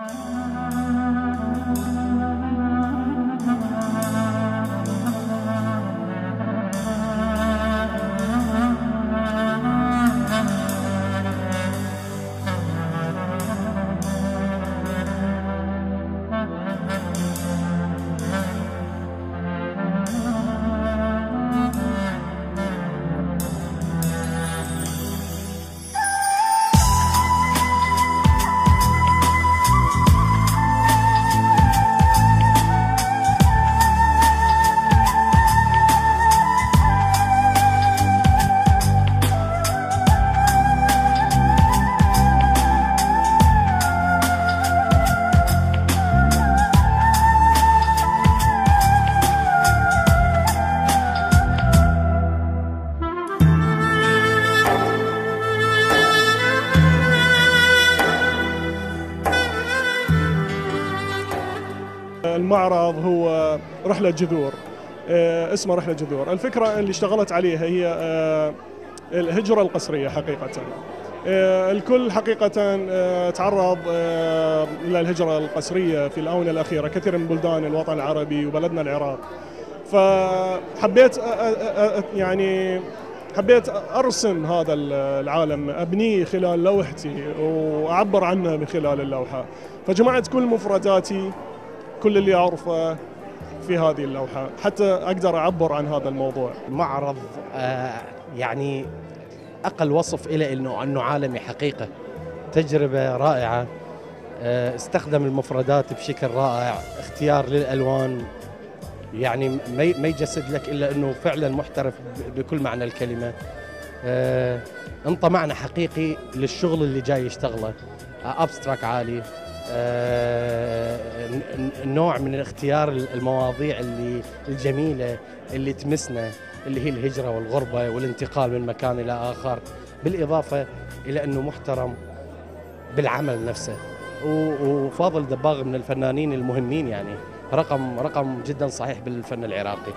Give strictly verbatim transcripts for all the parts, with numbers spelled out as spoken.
المعرض هو رحلة جذور، اسمه رحلة جذور. الفكرة اللي اشتغلت عليها هي الهجرة القسرية حقيقة. الكل حقيقة تعرض إلى الهجرة القسرية في الآونة الأخيرة، كثير من بلدان الوطن العربي وبلدنا العراق. فحبيت يعني حبيت أرسم هذا العالم، أبنيه خلال لوحتي وأعبر عنه من خلال اللوحة. فجمعت كل مفرداتي، كل اللي أعرفه في هذه اللوحة حتى أقدر أعبر عن هذا الموضوع. معرض آه يعني أقل وصف إلى إنه أنه عالمي حقيقة، تجربة رائعة. آه استخدم المفردات بشكل رائع، اختيار للألوان، يعني ما يجسد لك إلا أنه فعلا محترف بكل معنى الكلمة. آه انطى معنى حقيقي للشغل اللي جاي يشتغله، آه أبستراك عالي، آه نوع من اختيار المواضيع اللي الجميلة اللي تمسنا، اللي هي الهجرة والغربة والانتقال من مكان إلى آخر، بالإضافة إلى أنه محترم بالعمل نفسه. وفاضل دباغ من الفنانين المهمين، يعني رقم رقم جدا صحيح بالفن العراقي.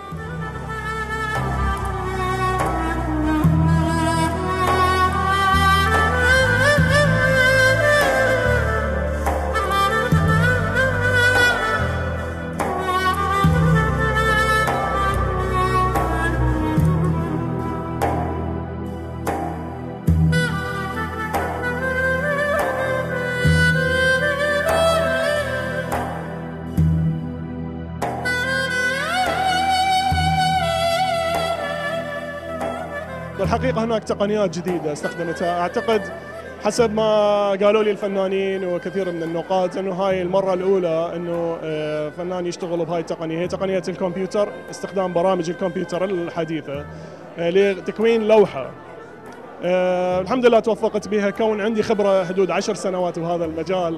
الحقيقة هناك تقنيات جديدة استخدمتها، أعتقد حسب ما قالوا لي الفنانين وكثير من النقاد أنه هاي المرة الأولى أنه فنان يشتغل بهاي التقنية، هي تقنية الكمبيوتر، استخدام برامج الكمبيوتر الحديثة لتكوين لوحة. الحمد لله توفقت بها، كون عندي خبرة حدود عشر سنوات بهذا المجال.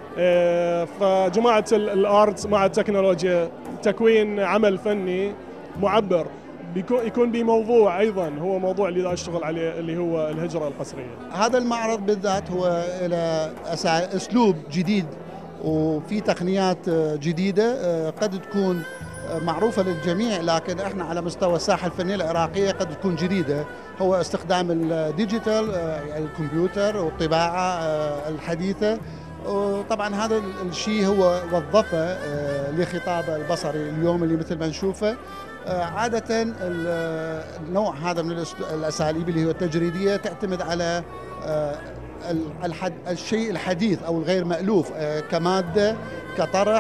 فجمعت الآرت مع التكنولوجيا، تكوين عمل فني معبر يكون بموضوع ايضا هو موضوع اللي اشتغل عليه، اللي هو الهجره القسريه. هذا المعرض بالذات هو له اسلوب جديد وفي تقنيات جديده قد تكون معروفه للجميع، لكن احنا على مستوى الساحه الفنيه العراقيه قد تكون جديده. هو استخدام الديجيتال، الكمبيوتر والطباعه الحديثه. وطبعا هذا الشيء هو وظفه لخطاب البصري اليوم اللي مثل ما نشوفه. عادة النوع هذا من الأساليب اللي هو التجريدية تعتمد على الشيء الحديث أو الغير مألوف، كمادة، كطرح،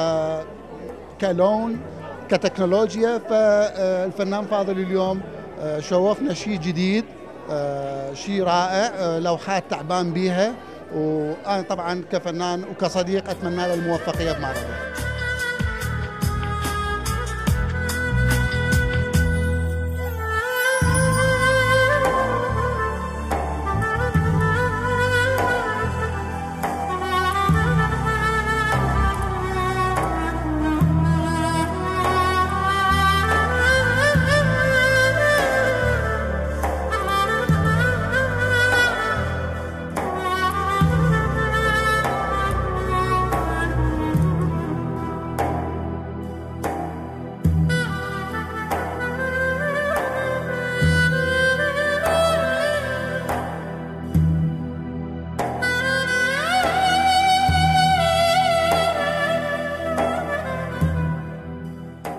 كلون، كتكنولوجيا. فالفنان فاضل اليوم شوفنا شيء جديد، شيء رائع، لوحات تعبان بيها. وأنا طبعا كفنان وكصديق أتمنى له الموفقية بمعرضه.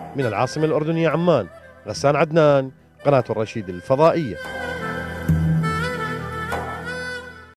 من العاصمة الأردنية عمان، غسان عدنان، قناة الرشيد الفضائية.